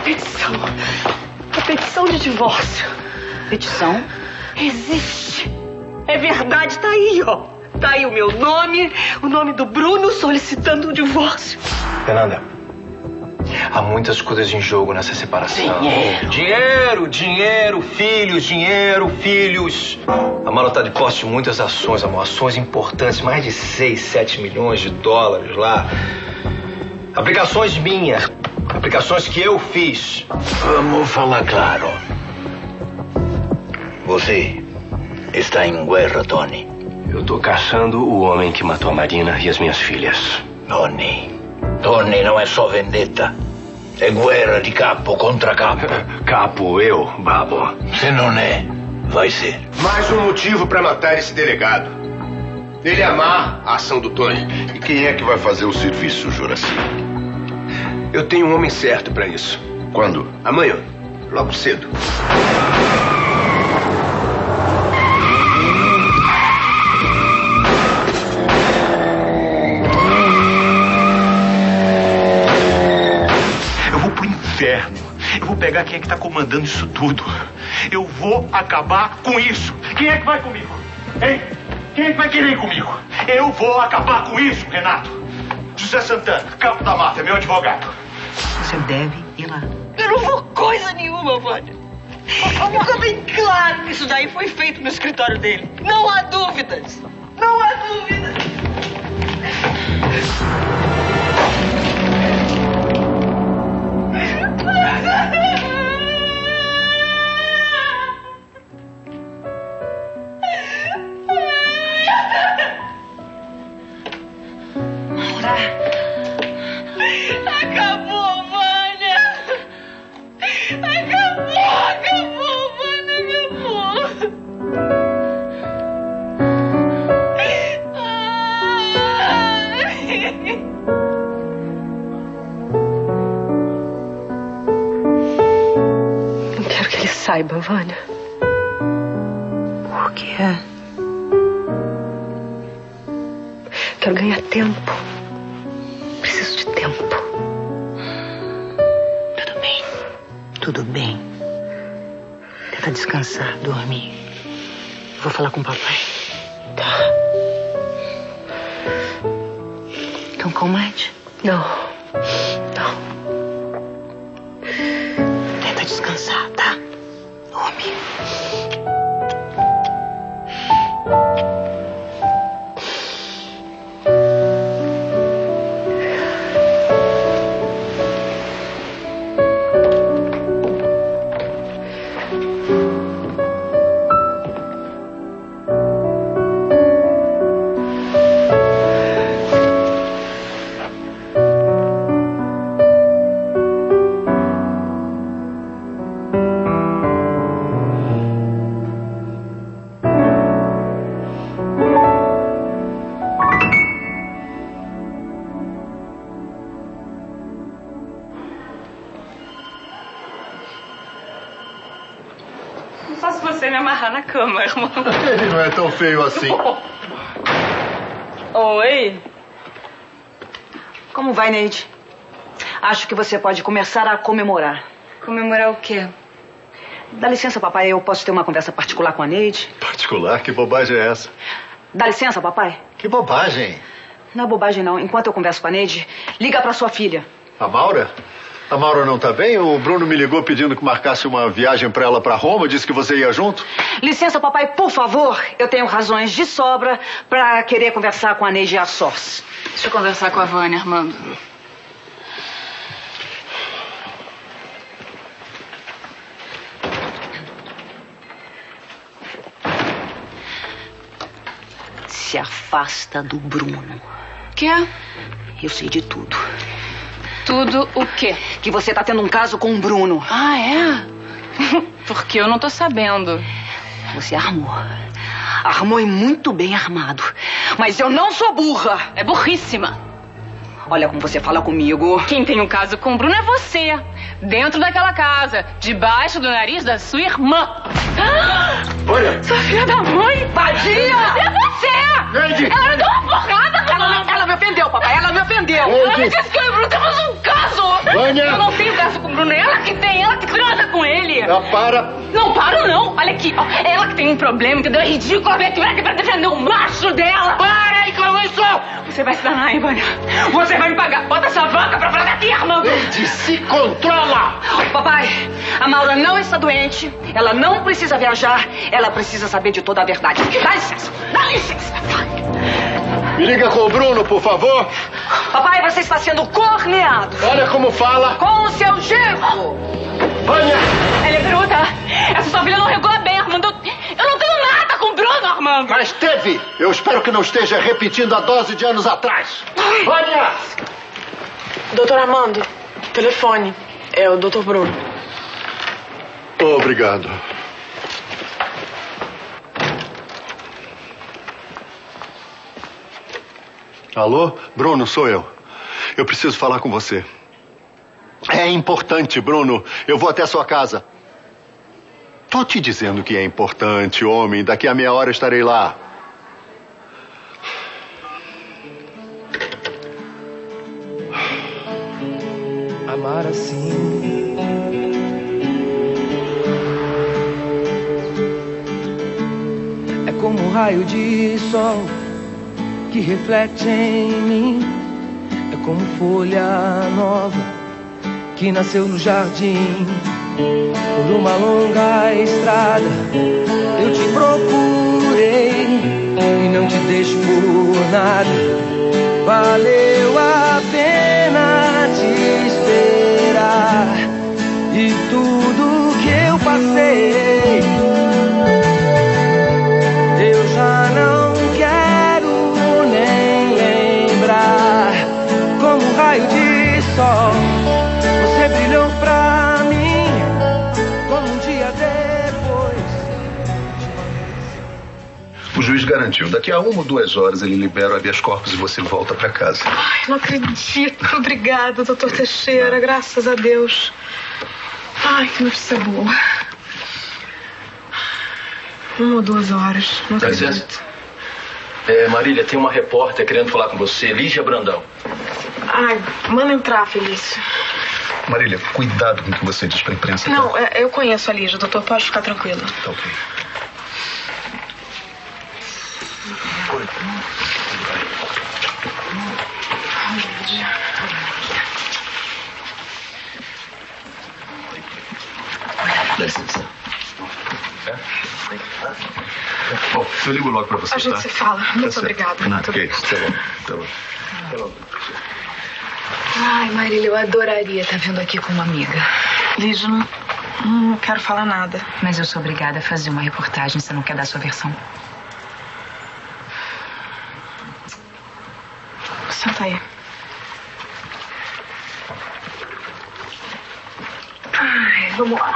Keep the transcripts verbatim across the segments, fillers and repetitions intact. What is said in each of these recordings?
petição. A petição de divórcio. Petição? Existe. É verdade, tá aí, ó. Tá aí o meu nome, o nome do Bruno solicitando o divórcio. Fernanda, há muitas coisas em jogo nessa separação. Dinheiro. Dinheiro, dinheiro, filhos, dinheiro, filhos. A Mala tá de posse de muitas ações, amor. Ações importantes, mais de seis, sete milhões de dólares lá. Aplicações minhas. Aplicações que eu fiz. Vamos falar claro. Você está em guerra, Tony. Eu tô caçando o homem que matou a Marina e as minhas filhas. Tony. Tony não é só vendetta. É guerra de capo contra capo. Capo, eu, babo. Se não é, vai ser. Mais um motivo para matar esse delegado. Ele amar a ação do Tony. E quem é que vai fazer o serviço, Juraci? Eu tenho um homem certo para isso. Quando? Amanhã, logo cedo. Eu vou pro inferno. Eu vou pegar quem é que tá comandando isso tudo. Eu vou acabar com isso. Quem é que vai comigo? Hein? Quem é que vai querer ir comigo? Eu vou acabar com isso, Renato. José Santana, Campo da Mata, meu advogado. Você deve ir lá. Eu não vou coisa nenhuma, Vânia. Fica bem claro que isso daí foi feito no escritório dele. Não há dúvidas. Não há dúvidas. Acabou, Vânia! Acabou, acabou, Vânia, acabou! Não quero que ele saiba, Vânia. Por quê? Quero ganhar tempo. Preciso de tempo. Tudo bem. Tudo bem. Tenta descansar, dormir. Vou falar com o papai. Tá. Quer um calmante? Não. Não. Tenta descansar, tá? Dorme. Só se você me amarrar na cama, irmão. Ele não é tão feio assim. Oi? Como vai, Neide? Acho que você pode começar a comemorar. Comemorar o quê? Dá licença, papai, eu posso ter uma conversa particular com a Neide? Particular? Que bobagem é essa? Dá licença, papai? Que bobagem? Não é bobagem, não. Enquanto eu converso com a Neide, liga pra sua filha. A Maura? A Maura não tá bem? O Bruno me ligou pedindo que marcasse uma viagem pra ela pra Roma. Disse que você ia junto. Licença, papai, por favor. Eu tenho razões de sobra pra querer conversar com a Neide a sós. Deixa eu conversar com a Vânia, Armando. Se afasta do Bruno. Quê? Eu sei de tudo. Tudo o quê? Que você tá tendo um caso com o Bruno. Ah, é? Porque eu não tô sabendo. Você armou. Armou e muito bem armado. Mas eu não sou burra. É burríssima. Olha como você fala comigo. Quem tem um caso com o Bruno é você. Dentro daquela casa. Debaixo do nariz da sua irmã. Olha! Sua filha da mãe! Vadia! É você! Neide! Ela me deu uma porrada! Ela, ela me ofendeu, papai. Ela me ofendeu. Ela me disse que eu e o Bruno temos um caso! Vânia! Eu não tenho converso com o Bruno. Ela que tem, ela que transa com ele. Não, para. Não paro, não. Olha aqui, ó. Ela que tem um problema, entendeu? É ridículo ver que vai pra defender o macho dela. Para aí com isso! Você vai se danar, hein, Vânia? Você vai me pagar. Bota essa vaca pra fora daqui, Armando. Lady, se controla! Papai, a Maura não está doente. Ela não precisa viajar. Ela precisa saber de toda a verdade. Dá licença. Dá licença. Me liga com o Bruno, por favor. Papai, você está sendo corneado. Olha como fala. Com o seu genro. Vânia! Ela é bruta. Essa sua filha não regula bem, Armando. Eu não tenho nada com o Bruno, Armando. Mas teve. Eu espero que não esteja repetindo a dose de anos atrás. Vânia! Doutor Armando, telefone. É o doutor Bruno. Obrigado. Alô? Bruno, sou eu. Eu preciso falar com você. É importante, Bruno. Eu vou até a sua casa. Tô te dizendo que é importante, homem. Daqui a meia hora estarei lá. Amar assim é como um raio de sol que reflete em mim. É como folha nova que nasceu no jardim. Por uma longa estrada eu te procurei e não te deixo por nada. Valeu a pena te esperar e tudo que eu passei eu já não quero nem lembrar. Como um raio de sol você brilhou pra mim, como um dia depois. O juiz garantiu. Daqui a uma ou duas horas ele libera o habeas corpus e você volta pra casa. Ai, não acredito. Obrigada, doutor Teixeira. Graças a Deus. Ai, que notícia boa. Uma ou duas horas. Não Dá acredito. licença. É, Marília, tem uma repórter querendo falar com você, Lígia Brandão. Ai, manda entrar, Felício. Marília, cuidado com o que você diz pra imprensa. Não, tá? é, eu conheço a Lígia, doutor. Pode ficar tranquilo. Tá ok. Dá licença. É? Bom, eu ligo logo pra você, A gente tá? se fala. Muito certo. obrigada. Não, Tudo ok. bem. Tá bom. Tá bom. Tá bom. Ai, Marília, eu adoraria estar vindo aqui com uma amiga. Lígia, não, não quero falar nada. Mas eu sou obrigada a fazer uma reportagem. Você não quer dar sua versão? Senta aí. Ai, vamos lá.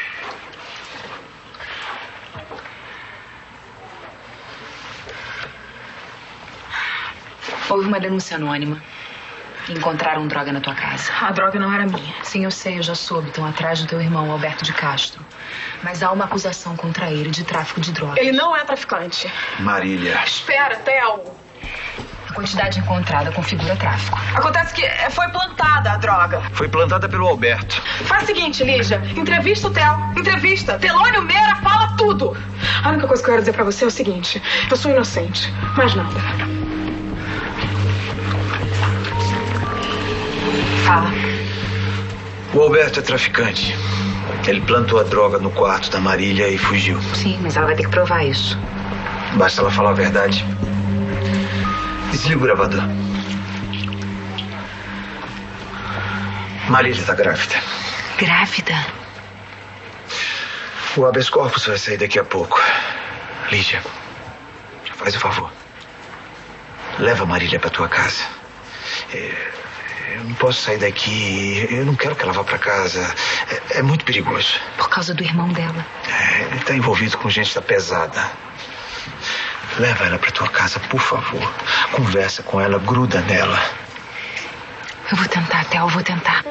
Houve uma denúncia anônima. Encontraram droga na tua casa. A droga não era minha. Sim, eu sei, eu já soube. Estão atrás do teu irmão, Alberto de Castro. Mas há uma acusação contra ele de tráfico de drogas. Ele não é traficante. Marília. Espera, Theo. A quantidade encontrada configura tráfico. Acontece que foi plantada a droga. Foi plantada pelo Alberto. Faz o seguinte, Lígia. Entrevista o Theo. Entrevista. Telônio Meira fala tudo. A única coisa que eu quero dizer pra você é o seguinte. Eu sou inocente. Mais nada. Fala. O Alberto é traficante. Ele plantou a droga no quarto da Marília e fugiu. Sim, mas ela vai ter que provar isso. Basta ela falar a verdade. Desliga o gravador. Marília está grávida. Grávida? O habeas corpus vai sair daqui a pouco. Lígia, faz o favor. Leva a Marília para tua casa. É, eu não posso sair daqui. Eu não quero que ela vá para casa. É, é muito perigoso. Por causa do irmão dela. É, ele está envolvido com gente da pesada. Leva ela para tua casa, por favor. Conversa com ela, gruda nela. Eu vou tentar, Theo, eu vou tentar.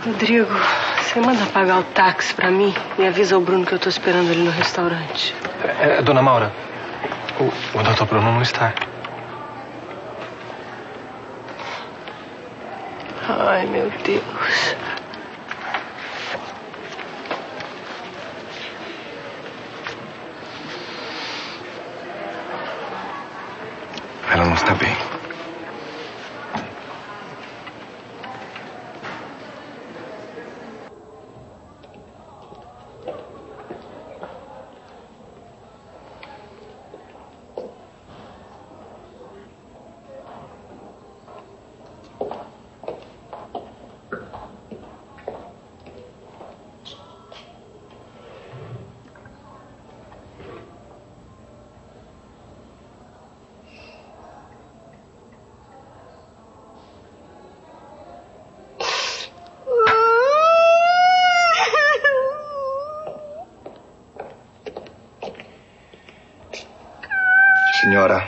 Rodrigo, você manda pagar o táxi pra mim e avisa o Bruno que eu tô esperando ele no restaurante. É, dona Maura, o, o doutor Bruno não está. Ai, meu Deus. Ela não está bem. Signora,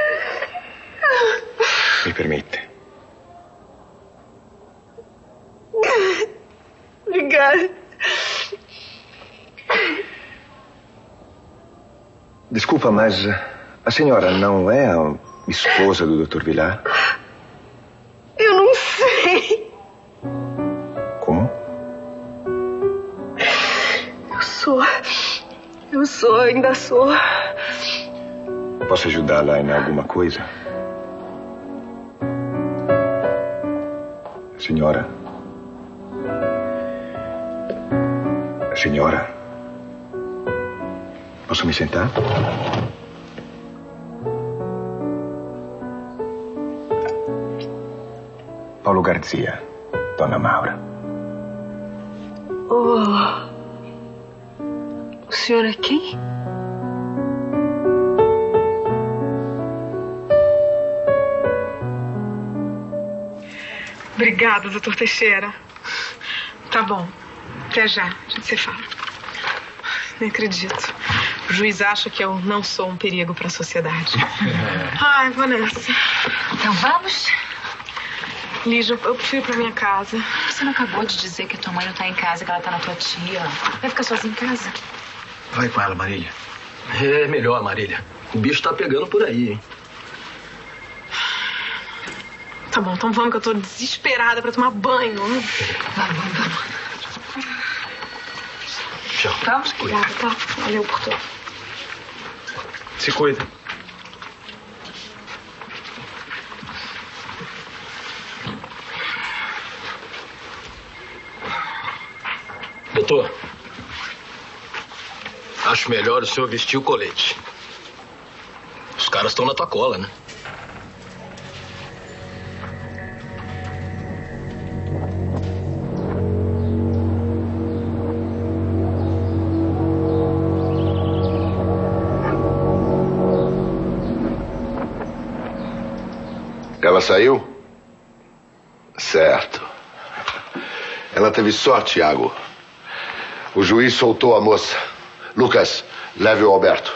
mi permette? Obrigada. Desculpa, mas a senhora não é a esposa do doutor Vilar? Eu não sei. Como? Eu sou. Eu sou, ainda sou. Posso ajudá-la em alguma coisa? Senhora? Senhora? Posso me sentar? Paulo Garcia, Dona Maura. Oh. O senhor é quem? Obrigada, doutor Teixeira. Tá bom. Até já. A gente se fala. Nem acredito. O juiz acha que eu não sou um perigo para a sociedade. Ai, Vanessa. Então vamos? Lígia, eu prefiro ir pra minha casa. Você não acabou de dizer que tua mãe não tá em casa, que ela tá na tua tia? Vai ficar sozinha em casa? Vai com ela, Marília. É melhor, Marília. O bicho tá pegando por aí, hein? Tá bom, então vamos que eu tô desesperada pra tomar banho. Vamos, vamos, vamos. Tchau. Vamos, obrigada, tá? Valeu por tudo. Se cuida. Doutor, acho melhor o senhor vestir o colete. Os caras estão na tua cola, né? Ela saiu? Certo. Ela teve sorte, Iago. O juiz soltou a moça. Lucas, leve o Alberto.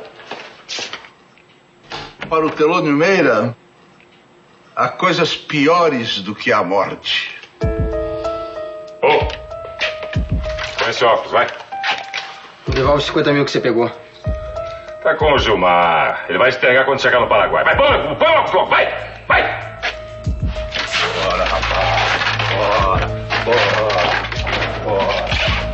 Para o Telônio Meira, há coisas piores do que a morte. Ô! Oh, põe esse óculos, vai. Devolve os cinquenta mil que você pegou. Tá com o Gilmar. Ele vai entregar quando chegar no Paraguai. Vai, põe o óculos logo, vai! Vai! Bora, rapaz. Bora, bora, bora.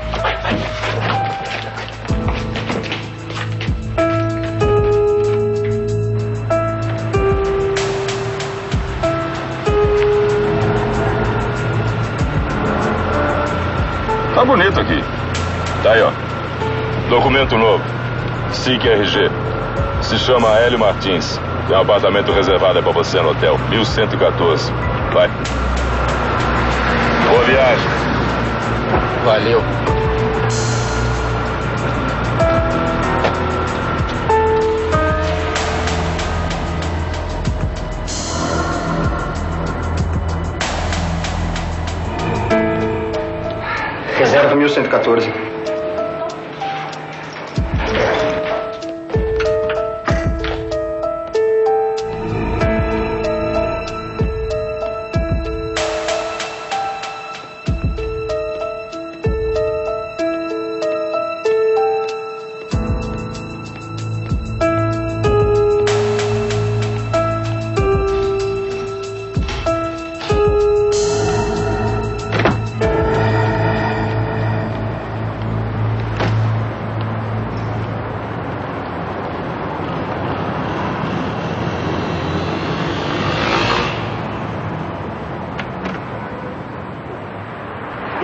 Tá bonito aqui. Tá aí, ó. Documento novo. S I C R G. Se chama Hélio Martins. Tem um apartamento reservado pra você no hotel. mil cento e quatorze. Vai. Boa viagem. Valeu. Reserva mil cento e quatorze.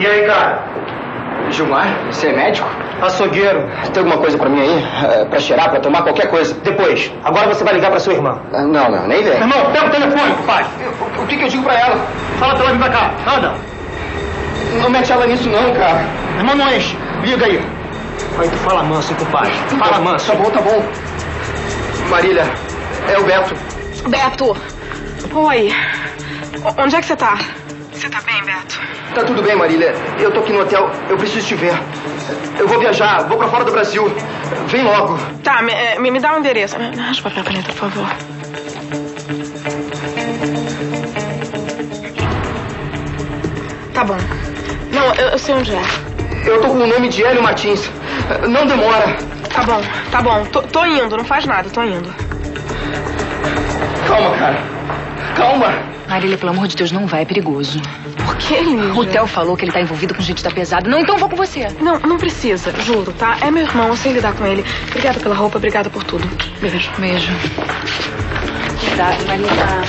E aí, cara? Gilmar, você é médico? Açougueiro. Tem alguma coisa pra mim aí? É, pra cheirar, pra tomar, qualquer coisa? Depois. Agora você vai ligar pra sua irmã. Ah, não, não, nem vem. Irmão, pega o telefone, pai. O, o que que eu digo pra ela? Fala pra ela vir pra cá. Anda. Não mete ela nisso não, cara. Irmão, não enche. Liga aí. Aí tu fala manso com o pai. Fala manso. Tá bom, tá bom. Marília, é o Beto. Beto. Oi. O- Onde é que você tá? Você tá bem, Beto? Tá tudo bem, Marília. Eu tô aqui no hotel. Eu preciso te ver. Eu vou viajar. Vou pra fora do Brasil. Vem logo. Tá, me, me, me dá um endereço. Arrasta o papel e caneta, por favor. Tá bom. Não, eu, eu sei onde é. Eu tô com o nome de Hélio Martins. Não demora. Tá bom, tá bom. Tô, tô indo, não faz nada, tô indo. Calma, cara. Calma. Marília, pelo amor de Deus, não vai, é perigoso. Por que, Lígia? O Theo falou que ele tá envolvido com gente da pesada. Não, então vou com você. Não, não precisa, juro, tá? É meu irmão, eu sei lidar com ele. Obrigada pela roupa, obrigada por tudo. Beijo. Beijo. Cuidado, Marília.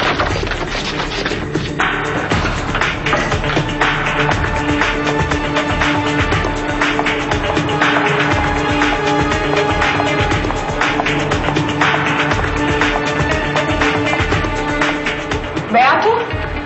Beto?